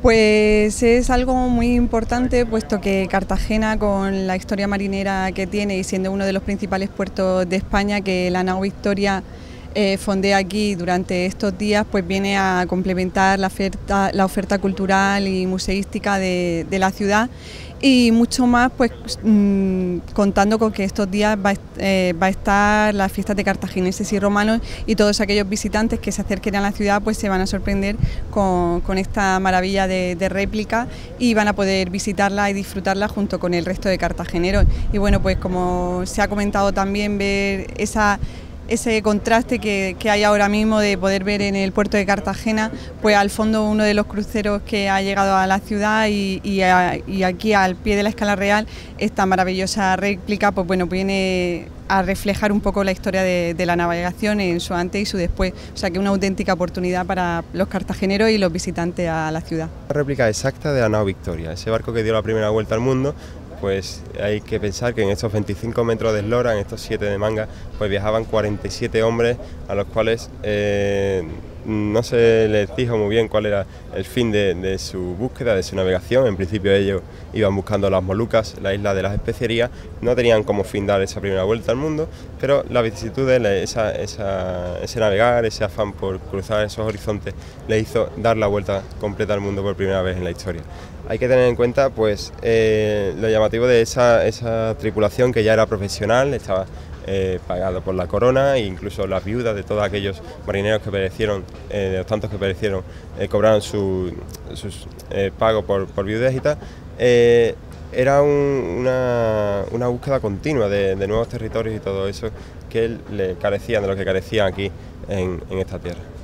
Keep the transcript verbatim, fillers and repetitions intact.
Pues es algo muy importante, puesto que Cartagena, con la historia marinera que tiene y siendo uno de los principales puertos de España, que la nao Victoria eh, fondea aquí durante estos días, pues viene a complementar la oferta, la oferta cultural y museística de, de la ciudad, y mucho más, pues mmm, contando con que estos días va, eh, va a estar las fiestas de cartagineses y romanos, y todos aquellos visitantes que se acerquen a la ciudad pues se van a sorprender con, con esta maravilla de, de réplica, y van a poder visitarla y disfrutarla junto con el resto de cartageneros. Y bueno, pues como se ha comentado también, ver esa ese contraste que, que hay ahora mismo de poder ver en el puerto de Cartagena, pues al fondo uno de los cruceros que ha llegado a la ciudad, y, y, a, y aquí al pie de la Escala Real esta maravillosa réplica, pues bueno, viene a reflejar un poco la historia de, de la navegación en su antes y su después, o sea que una auténtica oportunidad para los cartageneros y los visitantes a la ciudad. Una réplica exacta de la nao Victoria, ese barco que dio la primera vuelta al mundo. Pues hay que pensar que en estos veinticinco metros de eslora, en estos siete de manga, pues viajaban cuarenta y siete hombres, a los cuales eh, no se les dijo muy bien cuál era el fin de, de su búsqueda, de su navegación. En principio ellos iban buscando las Molucas, la isla de las especierías, no tenían como fin dar esa primera vuelta al mundo, pero las vicisitudes, esa, esa, ese navegar, ese afán por cruzar esos horizontes, les hizo dar la vuelta completa al mundo por primera vez en la historia. Hay que tener en cuenta pues eh, lo llamativo de esa, esa tripulación, que ya era profesional, estaba eh, pagado por la corona, e incluso las viudas de todos aquellos marineros que perecieron, eh, de los tantos que perecieron, eh, cobraron su, sus eh, pagos por, por viudez y tal. Eh, era un, una, una búsqueda continua de, de nuevos territorios y todo eso que le carecían, de lo que carecían aquí en, en esta tierra.